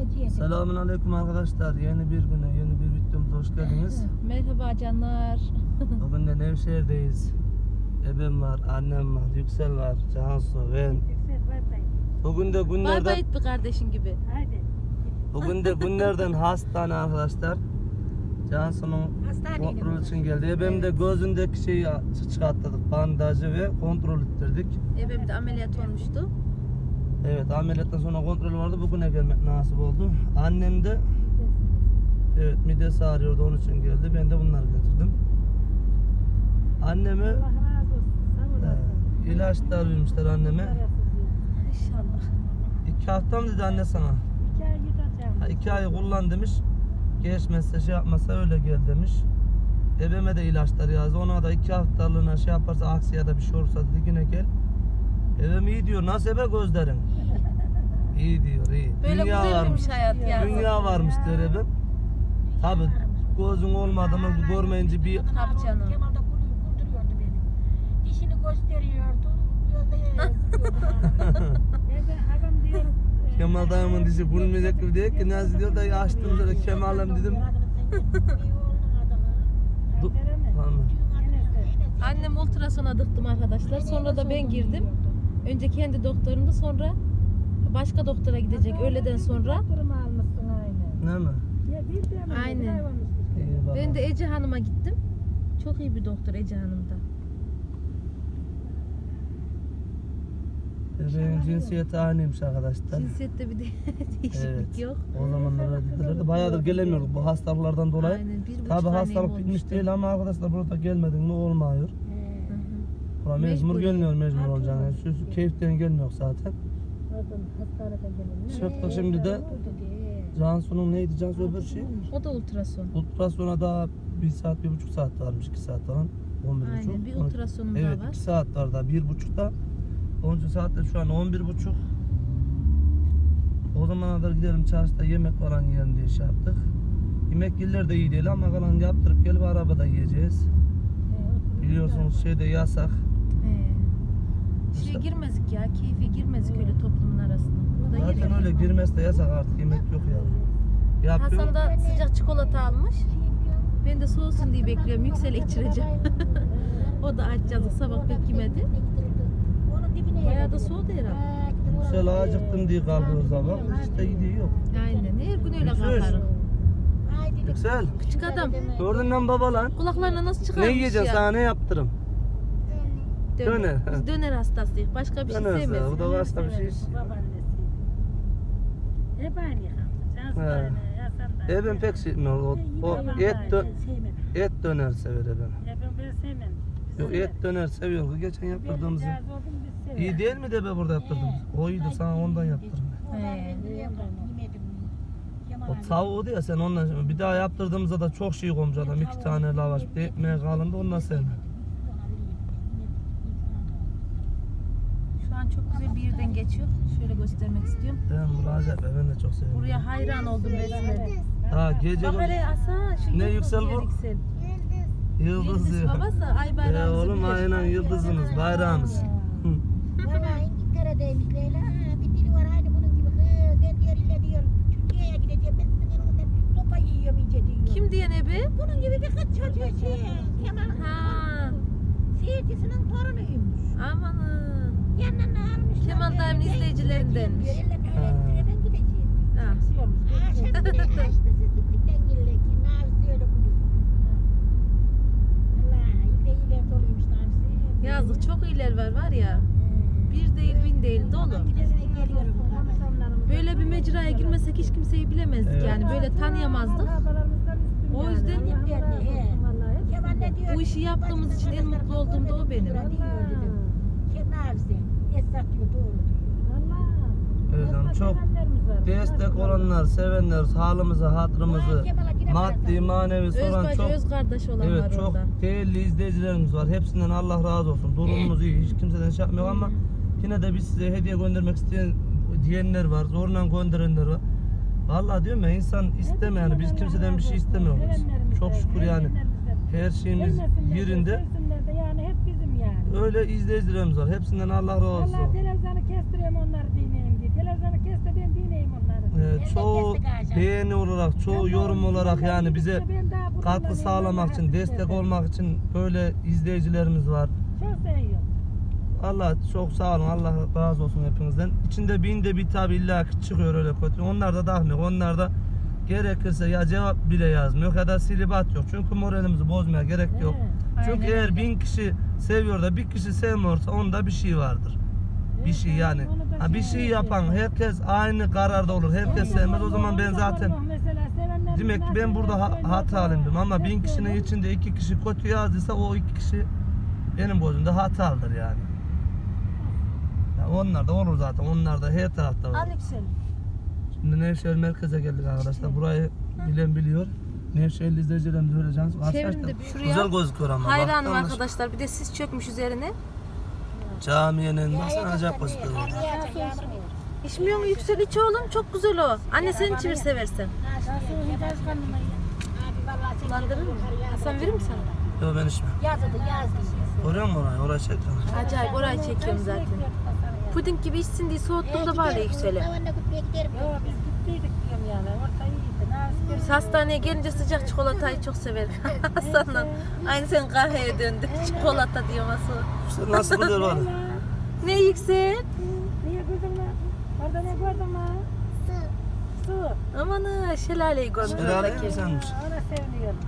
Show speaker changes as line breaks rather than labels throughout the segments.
Selamünaleyküm arkadaşlar. Yeni bir güne, yeni bir videomuza hoş geldiniz.
Merhaba canlar.
Bugün de Nevşehir'deyiz. Ebem var, annem var, Yüksel var, Cansu, ben. Bugün de günlerden...
Bay bay kardeşin gibi.
Hadi.
Bugün de günlerden hastane arkadaşlar. Cansu'nun kontrol için geldi. Ebem de gözündeki şeyi çıkarttık, bandajı ve kontrol ettirdik.
Ebem de ameliyat olmuştu.
Evet, ameliyattan sonra kontrol vardı. Bugüne gelmek nasip oldu. Annem de evet midesi ağrıyordu, onun için geldi. Ben de bunları getirdim. Anneme
Allah razı olsun. Sağ olasın.
ilaçlar vermişler anneme.
İnşallah.
2 hafta mı dedi anne sana?
2 ay gideceğim.
2 ay kullan demiş. Geçmezse şey yapmasa öyle gel demiş. Ebeme de ilaçlar yazdı. Ona da 2 haftalığına şey yaparsa aksi ya da bir şey olursa dedi yine gel. Ebem iyi diyor. Nasıl ebe gözlerin? İyi diyor, iyi.
Böyle
Dünya
güzelmiş
varmış.
hayat ya.
Dünya varmış diyor ebem. Tabi gözün olmadı mı görmeyince bir
Tabii canım.
Kemal da güldürüyordu beni. Dişini gösteriyordu. Gözde adam diyor.
Kemal dayımın dişi bulmayacak gibi değil ki Nazi diyor da açtım şöyle Kemal'im dedim. Tamam.
Annem ultrasona dıktım arkadaşlar. Sonra da ben girdim. Önce kendi doktorumda, sonra başka doktora gidecek öğleden sonra.
Doktorumu almışsın aynı.
Ne mi?
Ya bir de mi?
Aynen.
Bir ay olmuş işte.
İyi bak.
Ben de Ece Hanım'a gittim. Çok iyi bir doktor Ece Hanım da.
Bebeğin cinsiyeti aynıymış arkadaşlar.
Cinsiyette bir de değişiklik
Evet.
yok.
O zamanlar öyle dedilerdi. Bayağıdır gelemiyoruz bu hastalıklardan dolayı.
Aynen, 1,5
Tabi
ay
hastalık
olmuştu.
bitmiş değil ama arkadaşlar burada gelmedin ne olmuyor.
Hı hı.
Buna mecbur
Mecbur.
gelmiyor, mecbur olacaksın. Yani şu keyiften gelmiyor zaten.
Oradan hastaneden gelelim.
Çıktık şimdi de Cansu'nun neydi Cansu öbür şey?
O da ultrason.
Ultrasona daha 1 saat, 1,5 saat varmış, 2 saat falan. 11,5.
Aynen, bir ultrasonum daha
Evet,
var.
2 saat var daha, 1,5'da. 10. saatte şu an 11,5. O zamana kadar gidelim çarşıda yemek falan yiyelim diye şey yaptık. Yemek yerler de iyi değil ama kalan yaptırıp gelip arabada yiyeceğiz. Biliyorsunuz şeyde yasak.
Şey girmezdik ya, keyfe girmezdik öyle toplumun arasında. Burada
Zaten
yedik.
öyle girmesi de yasak artık, yemek yok yani. Yapıyor.
Hasan da sıcak çikolata almış. Ben de soğusun diye bekliyorum. Yüksel içireceğim. O da aç yazık, sabah pek yemedi. Bayağı da soğudu herhalde.
Yüksel acıktım diye kalkıyoruz ama işte yediği yok.
Aynen, her gün öyle
Yüksel.
kalkarım.
Yüksel,
Küçük adam.
gördün lan baba lan.
Kulaklarına nasıl çıkarmış
Ne yiyeceksin
ya?
sana, ne yaptırım? Döner.
Biz döner hastasıyız. Başka bir şey
Döner
sevmez.
bu da başka bir şey.
Babaannesi. Hep aynı yıkandı. Cansu
He.
da aynı. Hasan da aynı.
Ben pek sevmiyorum. O et döner sever ben.
Ben sevmem.
Yok et döner seviyor. Geçen yaptırdığımız iyi değil mi de be burada yaptırdığımız? O iyiydi, sana ondan yaptırdım.
He.
O tavuğu ya sen ondan, bir daha yaptırdığımızda da çok şey koymuş adam. 2 tane lavaş, bir de ekmeğe kalındı, ondan sevmem.
Şu an çok güzel bir yerden geçiyor. Şöyle göstermek istiyorum.
Ben bunu acayip, ben de çok seviyorum.
Buraya hayran oldum resmen.
Ha gece
Bak hele Hasan, şu
Ne
yıldız
Yüksel
diyor
bu?
Yüksel.
yıldız
Yıldız
diyor.
babası ay bayrağımızı
Oğlum
bilir.
aynen yıldızınız, bayrağınız.
Valla İngiltere'deymiş Leyla. Bir dili var aynı bunun gibi. Ben diyor ile diyor Türkiye'ye gideceğim. Ben sizin oradan sopa yiyorum iyice diyor.
Kim diye ne be?
Bunun gibi bir kız çocuğu şey. Kemal
Ha.
seyircisinin torunuymuş.
Amanın.
Yanına almışlar.
Kemal dayımın izleyicilerindenmiş.
Ellerine öyle ben gideceğim.
Ha.
Akşam bir de açtı siz gittikten gelirler ki. Nafsi öyle buluyor. Allah iyiler doluymuş Nafsi.
Yazık, çok iyiler var ya. Bir değil bin değil dolu. Böyle bir mecraya girmesek hiç kimseyi bilemezdik
Evet.
yani, böyle tanıyamazdık. O yüzden bu işi yaptığımız için en mutlu olduğum da o benim.
Evet hanım, çok destek olanlar, sevenler, halimizi, hatırımızı, maddi, manevi soran
Öz
çok.
bacı, öz kardeş olan
Evet,
var
çok
orada.
değerli izleyicilerimiz var. Hepsinden Allah razı olsun. Durumumuz iyi. Hiç kimseden şey yapmıyor ama yine de biz size hediye göndermek isteyen diyenler var. Zorla gönderenler var. Vallahi diyorum ya, insan istemiyor yani. Biz kimseden bir şey istemiyoruz. Çok şükür yani. Her şeyimiz yerinde.
Yani hep bizim yani.
Öyle izleyicilerimiz var. Hepsinden Allah razı olsun.
Vallahi televizyonu kestiriyorum onları dinleyeyim diye. Televizyonu kestireyim dinleyeyim onları.
çoğu beğeni olarak, çoğu yorum olarak yani bize katkı sağlamak için, destek olmak için böyle izleyicilerimiz var.
Çok seviyorum.
Allah çok sağ olun. Allah razı olsun hepinizden. İçinde binde bir tabi illa ki çıkıyor öyle kötü. Onlar da dahmıyor. Onlar da gerekirse ya cevap bile yazmıyor ya da silip atıyor. Çünkü moralimizi bozmaya gerek yok. Çünkü eğer 1000 kişi seviyor da bir kişi sevmiyorsa onda bir şey vardır. Bir şey yani. Ha, bir şey yapan herkes aynı kararda olur. Herkes sevmez. O zaman ben zaten demek ki ben burada hatalıyım ama 1000 kişinin içinde 2 kişi kötü yazdıysa o 2 kişi benim gözümde hatalıdır yani. Onlar da olur zaten. Onlar da her tarafta var.
Aleyküm.
Şimdi Nevşehir merkeze geldik arkadaşlar. Burayı bilen biliyor. Nevşehirli izleyicilerimiz öyle canım.
Çevremde şuraya
Güzel gözüküyor ama.
hayranım
bak,
arkadaşlar. Bir de sis çökmüş üzerine.
Camiyenin baksana acayip gözüküyor.
İçmiyor mu Yüksel? İç oğlum. Çok güzel o. Anne sen içir seversen. Sulandırır mı? Hasan verir mi sana?
Yok ben içmem.
Yazdı.
Görüyor musun orayı? Orayı çektim.
Acayip orayı çekiyorum zaten. Puding gibi içsin diye soğuttum da bari Yüksel'e.
Yok biz gittiydik diyorum yani. Orta iyiydi.
Biz hastaneye gelince sıcak çikolatayı çok severim. Hasan'la. Aynı sen kahveye döndük. Çikolata diyor nasıl?
İşte nasıl biliyor bana?
Ne Yüksel?
Niye gördün lan? Orada ne gördün lan? Su.
Aman ha şelaleyi görmüş
Şelale mi
oradaki.
senmiş?
Ona seviniyorum.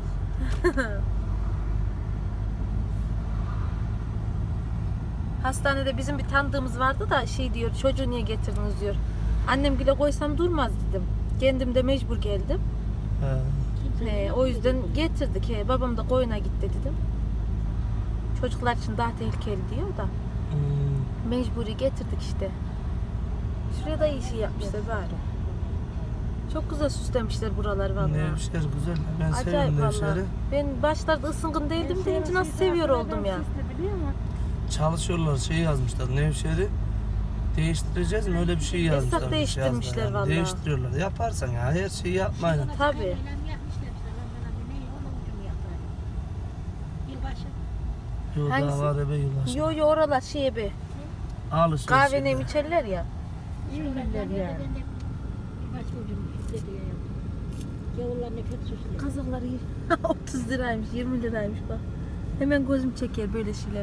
Hastanede bizim bir tanıdığımız vardı da şey diyor, çocuğu niye getirdiniz diyor. Annem bile koysam durmaz dedim. Kendim de mecbur geldim. O yüzden getirdik. Babam da koyuna gitti dedim. Çocuklar için daha tehlikeli diyor da. Mecburi getirdik işte. Şuraya da iyi şey yapmışlar bari. Çok güzel süslemişler buralar vallahi.
Nevşehir güzel. Ben
Acayip
seviyorum
vallahi.
Nevşehir'i.
Ben başlarda ısıngın değildim de şimdi nasıl seviyor oldum ya.
Biliyor musun?
Çalışıyorlar şeyi yazmışlar. Nevşehir'i değiştireceğiz mi? Öyle bir şey yazmışlar.
Esnaf değiştirmişler
yazdılar.
vallahi.
Değiştiriyorlar. Yaparsan ya her şeyi yapmayın.
Tabii.
Yolda
Hangisi?
var ebe yulaş.
Yo oralar şey be.
Alışveriş.
Kahve ne
yerleri.
içerler ya.
İyi günler yani. Yavrular ne kötü süslü.
Kazakları 30 liraymış, 20 liraymış bak. Hemen gözüm çeker böyle şeyleri.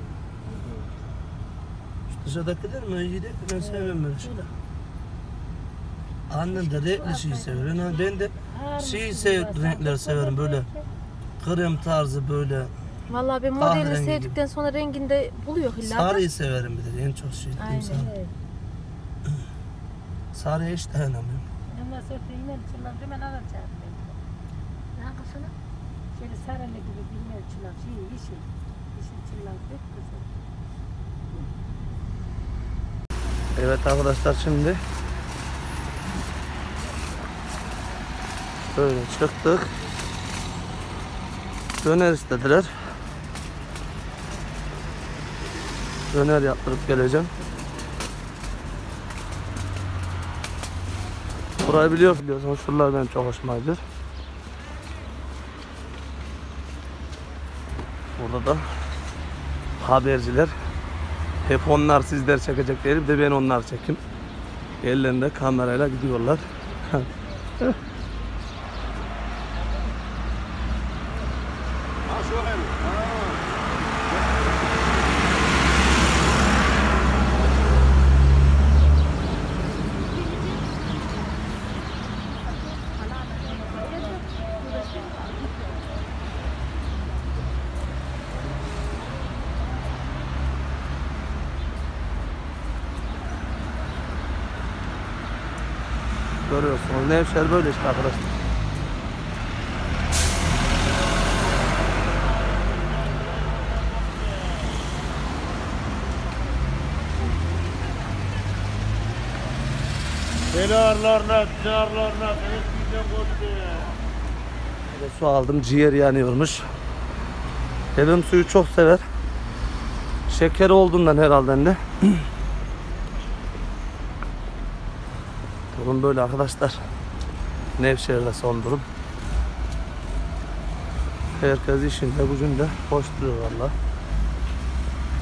Şu dışarıdakiler mi? İyi değil mi? Ben sevmem böyle şeyler. Annem de renkli şeyi sever. Ben de renkler severim böyle. Krem tarzı böyle.
Vallahi ben
Kahverengi
modelini
gibi.
sevdikten sonra renginde buluyor illa.
Sarıyı severim bir de en çok şey.
Aynen.
Sarıya hiç dayanamıyorum.
Ondan sonra iğneli çınar hemen alacağım ben. Hangisini? Şöyle sarılı gibi bir iğneli çınar. Yeşil. Yeşil çınar pek güzel.
Evet arkadaşlar şimdi böyle çıktık. Döner istediler. Döner yaptırıp geleceğim. Burayı biliyorsunuz. Şuralar benim çok hoşuma gidiyor. Burada da haberciler. Hep onlar sizler çekecek değil, bir de ben onlar çekeyim. Ellerinde kamerayla gidiyorlar. Görüyorsunuz Nevşehir böyle işte arkadaşlar. Su aldım, ciğer yanıyormuş. Dedim suyu çok sever. Şekeri olduğundan herhalde de. Durum böyle arkadaşlar. Nevşehir'de son durum. Herkes işinde gücünde koşturuyor valla.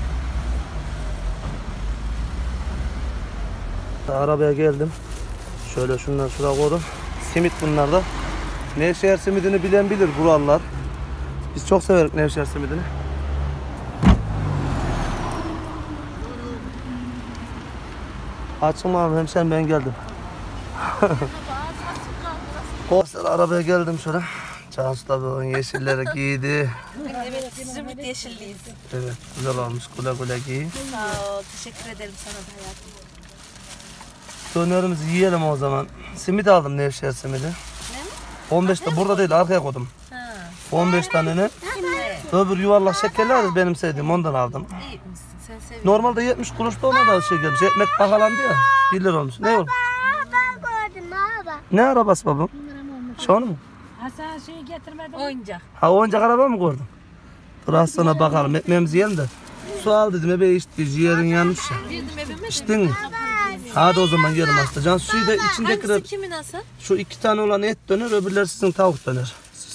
Arabaya geldim. Şöyle şunları şuraya koydum. Simit bunlar da. Nevşehir simidini bilen bilir buralılar. Biz çok severiz Nevşehir simidini. Açın abi hemşerim ben geldim. Mesela arabaya geldim şöyle. Cansu da böyle yeşilleri giydi.
Evet, zümrüt yeşilliyiz.
Evet güzel olmuş, güle güle giy.
Sağ ol, teşekkür ederim sana da hayatım.
Dönerimizi yiyelim o zaman. Simit aldım Nevşehir simidi.
Ne mi?
15 de burada değil arkaya koydum.
Ha.
15 tane ne?
Şimdi.
Öbür yuvarlak şekerler benim sevdiğim ondan aldım.
İyi misin? Sen seviyorsun.
Normalde 70 kuruş da ona da şey gelmiş. Ekmek pahalandı ya. 1 lira olmuş. Ne oldu?
Ben gördüm araba.
Ne arabası babam? Şu an mı?
Hasan şeyi getirmedi.
Oyuncak.
Ha oyuncak araba mı gördün? Dur az sonra bakalım. Ekmeğimizi yiyelim de. Su al dedim ebe içti. Ciğerin yanmış ya.
Girdim evime.
İçtin mi? Hadi o zaman yiyelim hasta. Can suyu da içindekiler.
Hangisi kimin Hasan?
Şu 2 tane olan et döner, öbürleri sizin tavuk döner.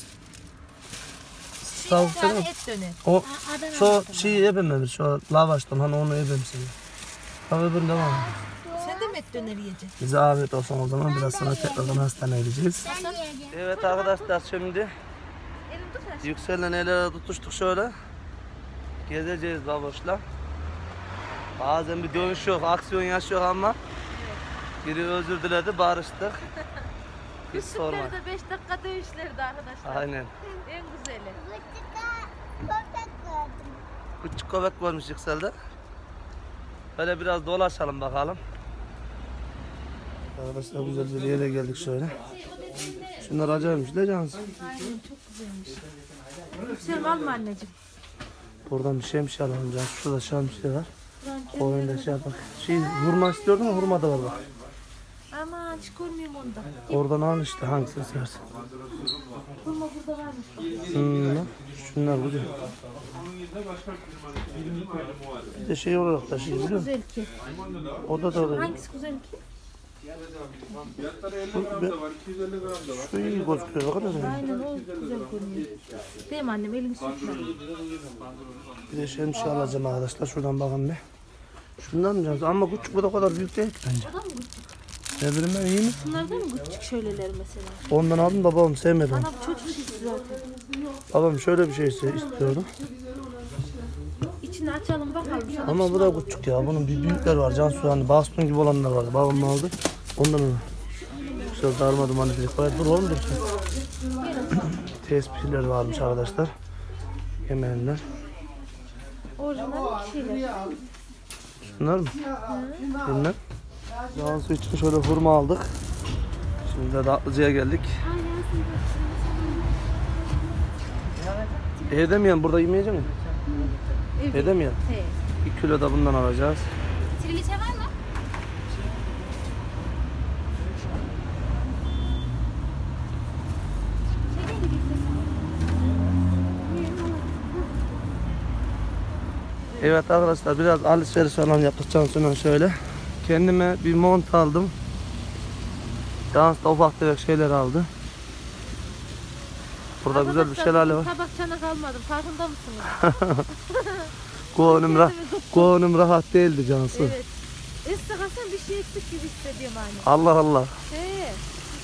Siz tavuk
Bir tane
döner.
et döner.
O şu şeyi yemem şu lavaştan hani onu yemem seni. Tabii öbüründe var.
Sen de mi et döneri yiyeceksin?
Bize afiyet olsun o zaman biraz sonra tekrardan hastaneye gideceğiz. Evet arkadaşlar şimdi
Elim tut her şey.
Yüksel'le el tutuştuk şöyle. Gezeceğiz baboşla. Bazen bir dönüş yok, aksiyon yaşıyor ama biri özür diledi, barıştık. Hiç sorma.
Küçükleri de 5 dakika dövüşlerdi arkadaşlar.
Aynen.
En güzeli.
Köpek gördüm.
Küçük köpek görmüş Yüksel'de. Böyle biraz dolaşalım bakalım. Arkadaşlar güzel bir yere geldik şöyle. Şunlar acayipmiş de Cansu.
Aynen çok güzelmiş. Yükselim alma anneciğim.
Buradan bir şeymiş alalım Cansu. Şurada şan bir şey var. Koyunda şey bak. Şey hurma istiyordun ama hurma da var bak.
Aman hiç görmüyorum onu da.
Oradan al işte hangisini seversen.
Hurma burada varmış bak.
Şunlar güzel. Bir de şey olarak da şey biliyor musun?
Güzel ki.
O da öyle.
Hangisi güzel ki?
Fiyatları 50 gram da var, 250 gram da var.
Şu iyi gözüküyor bakın öyle.
Aynen o güzel görünüyor. Değil mi annem elini sürtme.
Bir de şey alacağım arkadaşlar. Şuradan bakın bir. Şundan mı Cansu? Ama küçük bu da o kadar büyük değil ki bence.
O da mı küçük?
Ne bileyim ben iyi mi?
Bunlardan mı küçük şöyleler mesela?
Ondan aldım da babam sevmedi onu.
Bana bu çocuk şişti zaten.
Babam şöyle bir şey istiyordu.
İçini açalım bakalım. Şöyle
Ama bu da küçük ya. Bunun bir büyükler var. Cansu hani baston gibi olanlar vardı. Babam aldı. Ondan onu. Şöyle darmadım hani dedik. Dur oğlum dur. Tespihler varmış arkadaşlar. Yemeğinden.
orijinal şeyler.
Şunlar mı? Bilmem. Cansu için şöyle hurma aldık. Şimdi de tatlıcıya geldik. Edemeyen burada yemeyecek mi? Edemeyen.
He.
1 kilo da bundan alacağız.
Triliçe var mı?
Evet arkadaşlar biraz alışveriş falan yaptık Cansu'yla şöyle. Kendime bir mont aldım. Cansu da ufak tefek şeyler aldı. Burada güzel bir şelale var.
Tabak çanak almadım. Farkında mısınız?
Koğunum rahat değildi Cansu.
Evet. İstikasen bir şey eksik gibi hissediyorum hani.
Allah Allah.
He.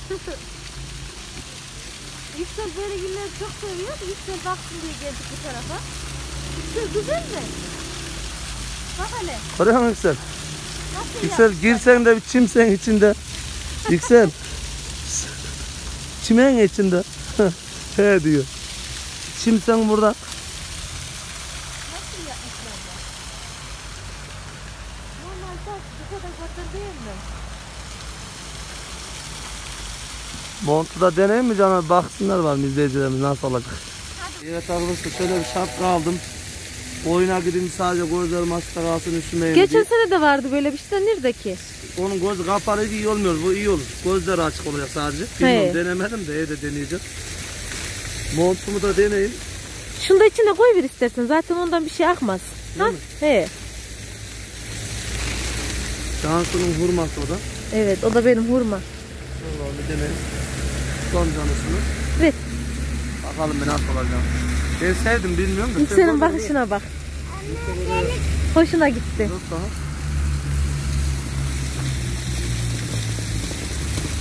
Yüksel böyle günleri çok seviyor. Yüksel baksın diye geldik bu tarafa. Yüksel güzel mi? Bak hele.
Görüyor musun Yüksel?
Nasıl
Yüksel girsen de bir çimsen içinde. Yüksel. Çimen içinde. He diyor. Çimsen burada.
Nasıl yapmışlar ya? Normal saç bu kadar batır değil mi?
Montu da deneyim mi canım? Baksınlar var mı izleyicilerimiz nasıl olacak. Evet arkadaşlar şöyle bir şapka aldım. Oyuna gidince sadece gözlerim açıkta kalsın üşümeyeyim
Geçen
diye.
sene de vardı böyle bir şey. Nerede ki?
Onun gözü kapalı iyi olmuyor. Bu iyi olur. Gözleri açık olacak sadece. Bilmiyorum denemedim de evde deneyeceğim. Montumu da deneyim.
Şunu da içine koy bir istersen. Zaten ondan bir şey akmaz. Ha? He.
Cansu'nun hurması o da.
Evet o da benim hurma.
Vallahi bir deneyim. Son canısını.
Evet.
Bakalım ben nasıl olacağım. Ben sevdim bilmiyorum da.
Yüksel'in bakışına bak. Hoşuna gitti.
Yok daha.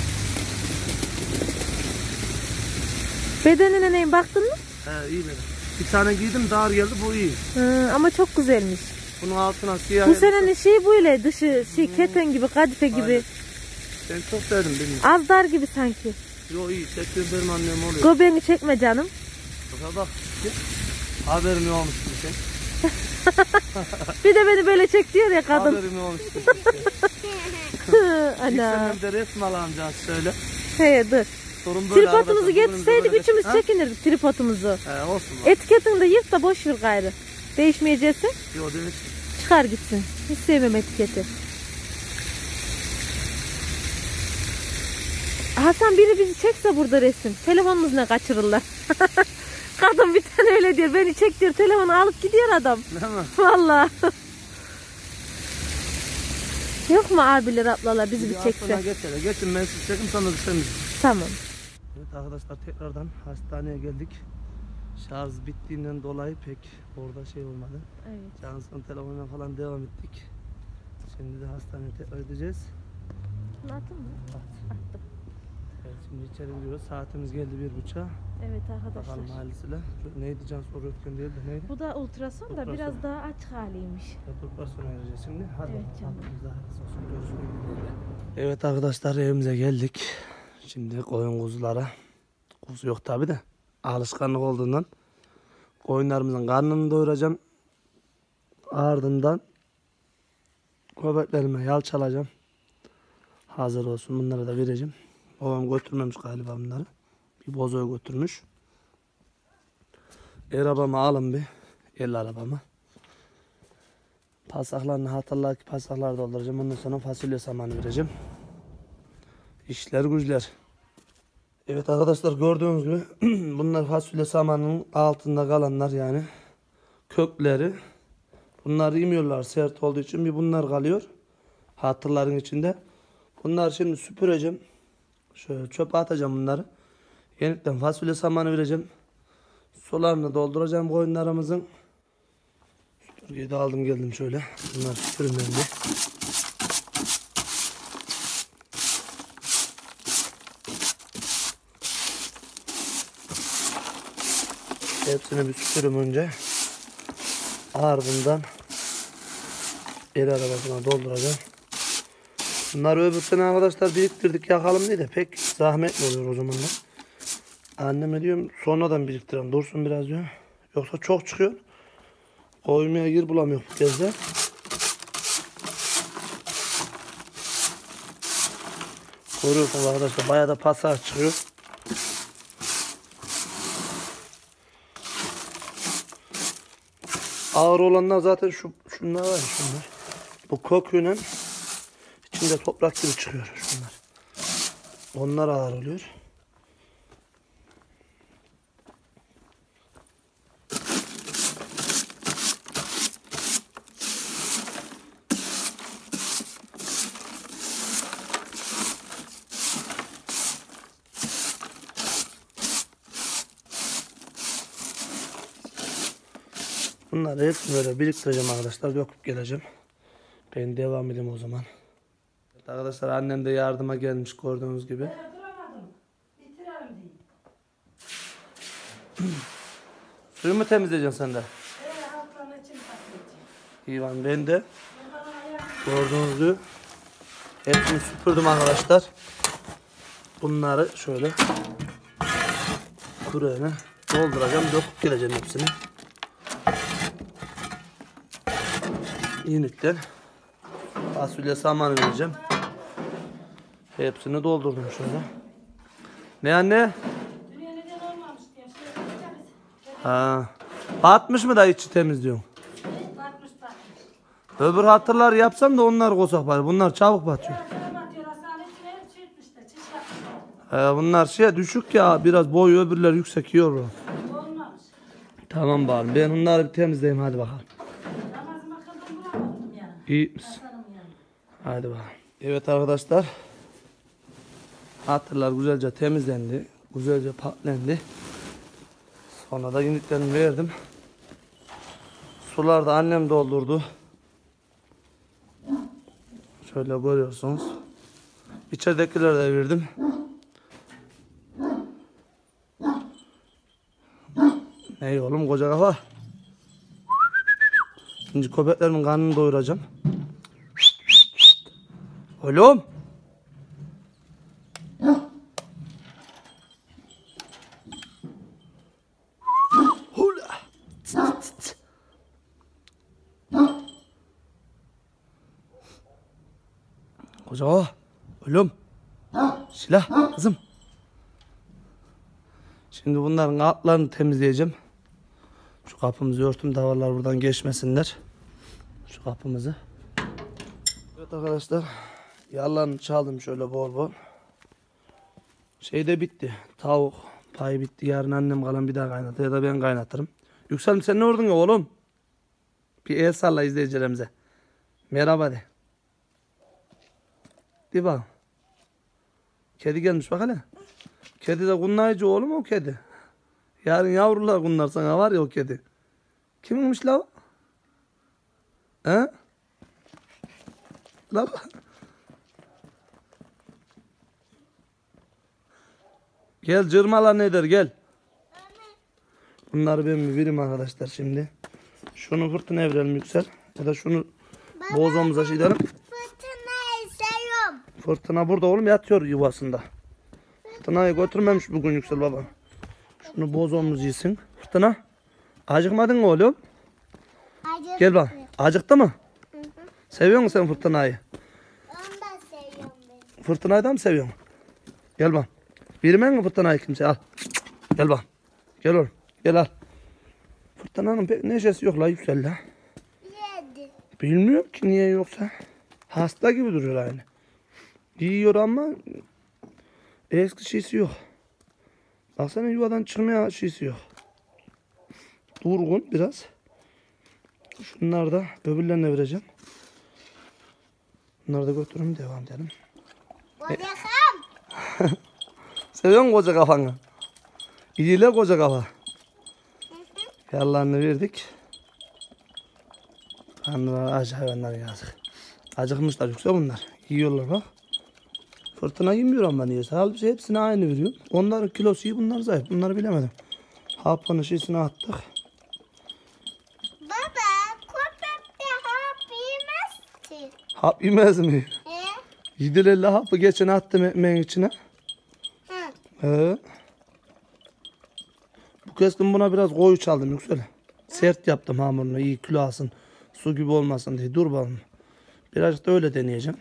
Bedenine neyin baktın mı?
He iyi benim. Bir tane giydim dar geldi bu iyi.
Ama çok güzelmiş.
Bunun altına siyah.
Bu senenin şeyi böyle dışı keten gibi kadife gibi.
Aynen. Ben çok sevdim bilmiyorum.
Az dar gibi sanki.
Yo iyi çekiyorum benim annem oluyor.
Göbeğini çekme canım.
Bak haberim yokmuş bir şey.
Bir de beni böyle çek diyor ya kadın.
Haberim yokmuş bir şey.
Ana.
İlk de resim alacağız şöyle.
He dur.
Sorun böyle
Tripodumuzu
arkadaşlar,
getirseydik
böyle
üçümüz
ha?
çekinirdik tripodumuzu.
He olsun.
Etiketini de yırt da boş ver gayrı. Değişmeyeceksin.
Yo demek.
Çıkar gitsin. Hiç sevmem etiketi. Hasan biri bizi çekse burada resim. Telefonumuzla kaçırırlar. Kadın bir tane öyle diyor. Beni çek diyor. Telefonu alıp gidiyor adam.
Değil mi?
Vallahi. Yok mu abiler ablalar bizi bir
Aklına
çekse?
geçelim. Geçin ben sizi çekim sonra düşeriz.
Tamam.
Evet arkadaşlar tekrardan hastaneye geldik. Şarj bittiğinden dolayı pek orada şey olmadı.
Evet.
Cansın telefonuna falan devam ettik. Şimdi de hastaneye tekrar edeceğiz.
Bunu attın mı? Attım.
Evet şimdi içeri giriyoruz. Saatimiz geldi 1.30'a.
Evet arkadaşlar.
Bakalım ailesiyle. Neydi can soruyorken değil de neydi?
Bu da ultrason da
Ultrason.
biraz daha açık haliymiş.
Operasyona gireceğiz şimdi. Hadi
Evet
bakalım.
canım.
Hakkımız daha hayırlısı olsun. Görüşmek üzere. Evet arkadaşlar evimize geldik. Şimdi koyun kuzulara. Kuzu yok tabi de. Alışkanlık olduğundan. Koyunlarımızın karnını doyuracağım. Ardından köpeklerime yal çalacağım. Hazır olsun. Bunları da vereceğim. Babam götürmemiş galiba bunları. Bir bozoya götürmüş. Arabamı alın bir. El arabamı. Pasaklarını hatırlar ki pasaklar dolduracağım. Ondan sonra fasulye samanı vereceğim. İşler güçler. Evet arkadaşlar gördüğünüz gibi bunlar fasulye samanının altında kalanlar yani. Kökleri. Bunları yemiyorlar sert olduğu için bir bunlar kalıyor. Hatırların içinde. Bunları şimdi süpüreceğim. Şöyle çöpe atacağım bunları. Yeniden fasulye samanı vereceğim. Sularını dolduracağım koyunlarımızın. Süpürgeyi de aldım geldim şöyle. Bunlar süpürümlendi. Hepsini bir süpürüm önce. Ardından el arabasına dolduracağım. Bunları öbür sene arkadaşlar biriktirdik yakalım diye de pek zahmetli oluyor o zamanlar. Anneme diyorum sonradan biriktirelim dursun biraz diyor. Yoksa çok çıkıyor. Koymaya yer bulamıyor bu kez de. Görüyorsunuz arkadaşlar bayağı da pasaj çıkıyor. Ağır olanlar zaten şunlar var ya şunlar. Bu köküyle içinde toprak gibi çıkıyor şunlar. Onlar ağır oluyor. Bunları hepsini böyle biriktireceğim arkadaşlar. Döküp geleceğim. Ben devam edeyim o zaman. Evet arkadaşlar annem de yardıma gelmiş gördüğünüz gibi. Suyu mu temizleyeceksin sen de? İvan ben de gördüğünüz gibi hepsini süpürdüm arkadaşlar. Bunları şöyle kuruyana dolduracağım. Döküp geleceğim hepsini. Yenikten fasulye samanı vereceğim. Hepsini doldurdum şöyle. Ne anne? Ha. Batmış mı da içi temizliyorsun? Öbür hatırlar yapsam da onlar kosak bari. Bunlar çabuk batıyor. Bunlar şey düşük ya biraz boyu öbürler yüksek yiyor. Tamam bari ben onları bir temizleyeyim hadi bakalım. İyi misin? Hadi bakalım. Evet arkadaşlar. Hatırlar güzelce temizlendi. Güzelce patlendi. Sonra da yeniklerini verdim. Sular da annem doldurdu. Şöyle görüyorsunuz. İçeridekileri de verdim. Ne oğlum koca kafa. Şimdi köpeklerimin karnını doyuracağım. Oğlum. Hula. Tıt tıt. Koca kafa. Oğlum. Silah kızım. Şimdi bunların altlarını temizleyeceğim. Şu kapımızı örtüm, davarlar buradan geçmesinler. Şu kapımızı. Evet arkadaşlar, yağlarını çaldım şöyle bol bol. Şey de bitti, tavuk payı bitti. Yarın annem kalan bir daha kaynatır ya da ben kaynatırım. Yükselim, sen ne ordun ya oğlum? Bir el salla izleyicilerimize. Merhaba de. De bak. Kedi gelmiş bak hele. Kedi de kunlayıcı oğlum o kedi. Yarın yavrular kunlar sana var ya o kedi. Kimmiş la o? He? La gel cırmalar nedir gel. Bunları ben bir vereyim arkadaşlar şimdi. Şunu fırtına evrelim Yüksel. Ya da şunu bozomuza şey edelim.
Fırtınayı seviyorum.
Fırtına burada oğlum yatıyor yuvasında. Fırtınayı götürmemiş bugün Yüksel baba. Şunu bozomuz yesin. Fırtına. Acıkmadın mı oğlum?
Acı.
Gel bak. Acıktı mı? Seviyor musun sen fırtınayı?
Onu da seviyorum ben.
Fırtınayı da mı seviyorsun? Gel bak. Vermem mi fırtınayı kimse? Al. Gel bak. Gel oğlum. Gel al. Fırtınanın pek neşesi yok la Yüksel la.
Yedi.
Bilmiyorum ki niye yoksa. Hasta gibi duruyor aynı. Yiyor ama eski şeysi yok. Baksana yuvadan çıkmaya şeysi yok. Durgun biraz. Şunları da öbürlerine vereceğim. Bunları da götürürüm devam edelim.
Bacakım.
Seviyor musun koca kafanı? İyiler koca kafa. Yallarını verdik. Kanlılar acı hayvanlar yazık. Acıkmışlar yüksek bunlar. Yiyorlar bak. Fırtına yemiyor ama niyeyse. Halbuki hepsine aynı veriyor. Onların kilosu iyi, bunlar zayıf. Bunları bilemedim. Hapını şişine attık.
Baba, köpek de hap yemez ki.
Hap yemez mi?
He?
Yedilerle hapı geçen attım ekmeğin içine.
Hı.
Bu kestim buna biraz koyu çaldım Yüksel. Sert yaptım hamurunu, iyi kilo alsın. Su gibi olmasın diye. Dur bakalım. Birazcık da öyle deneyeceğim.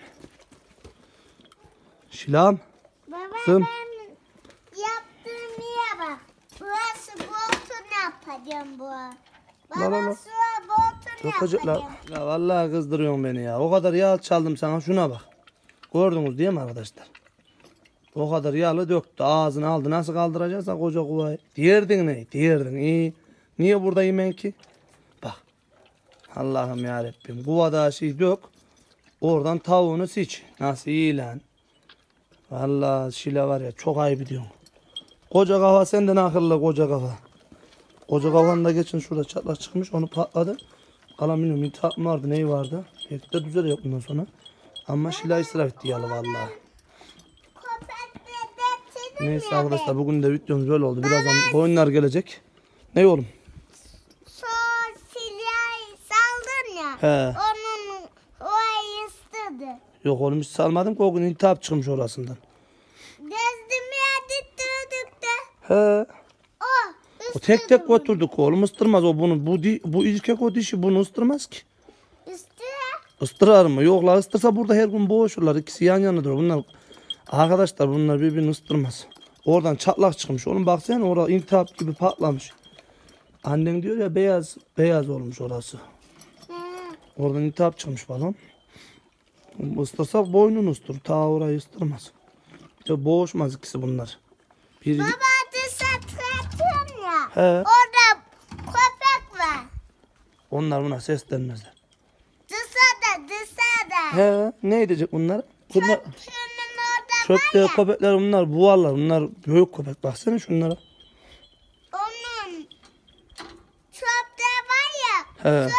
Şilam.
Baba
Kızım.
ben yaptığım yere bak. Burası boltun yapacağım bu.
La
Baba
la la.
şuraya boltun
Çocuklar.
yapacağım.
Ya vallahi kızdırıyorsun beni ya. O kadar yağ çaldım sana, şuna bak. Gördünüz değil mi arkadaşlar? O kadar yağlı döktü. Ağzını aldı. Nasıl kaldıracaksa koca kuvayı. Diyerdin ne? Diyerdin. İyi. Niye burada yemen ki? Bak. Allah'ım yarabbim. Kuvada şey dök. Oradan tavuğunu seç. Nasıl iyi lan. Vallahi Şile var ya, çok ayıp ediyorsun. Koca kafa senden akıllı koca kafa. Koca kafanın da geçen şurada çatlak çıkmış, onu patladı. Kalan bilmiyorum, iltihap mı vardı, neyi vardı. Belki de düzelecek bundan sonra. Ama Şile israf etti yalı vallahi.
Köpek de
Neyse arkadaşlar, bugün de videomuz böyle oldu. Birazdan koyunlar gelecek. Ne oğlum?
Sonra silahı saldın ya.
He.
Onun o ayı ısırdı.
Yok oğlum, hiç salmadım ki, o gün iltihap çıkmış orasından.
Gezdirmeye gittirdik de.
He. O tek
ısırdı
tek
bunu.
götürdük oğlum, ısıtırmaz o bunu. Bu erkek o dişi bunu ısıtırmaz ki.
Isırdı.
Istırar mı? Yok la, ısıtırsa burada her gün boğuşurlar. İkisi yan yana durur. Bunlar arkadaşlar, bunlar birbirini ısıtırmaz. Oradan çatlak çıkmış. Oğlum baksana, orada iltihap gibi patlamış. Annen diyor ya, beyaz olmuş orası.
He.
Oradan iltihap çıkmış balon. Isıtırsa boynunu ısıtır. Ta orayı ısıtırmaz. Bir de boğuşmaz ikisi bunlar. Bir...
Baba dışarı çıkartıyorum ya.
He.
Orada köpek var.
Onlar buna seslenmezler.
Dışarıda.
He. Ne edecek bunlar? Bunlar
Şunun orada var
çöpte
ya.
köpekler, bunlar buğarlar. Bunlar büyük köpek. Baksana şunlara.
Onun çöpte var ya.
He.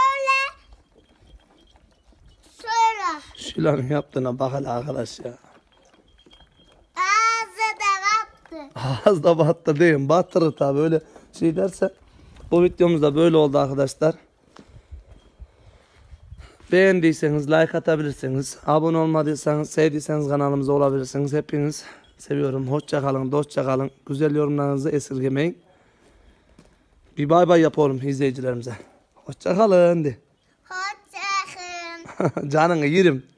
Söyle.
Şilanın yaptığına bak hele arkadaş ya.
Ağzı da battı.
Az da battı diyeyim. Batırır tabi, öyle şey derse Bu videomuz da böyle oldu arkadaşlar. Beğendiyseniz like atabilirsiniz. Abone olmadıysanız, sevdiyseniz kanalımıza olabilirsiniz. Hepiniz seviyorum. Hoşça kalın, dostça kalın. Güzel yorumlarınızı esirgemeyin. Bir bay bay yapalım izleyicilerimize. Hoşça kalın de.
Hoşça kalın.
Canını yerim.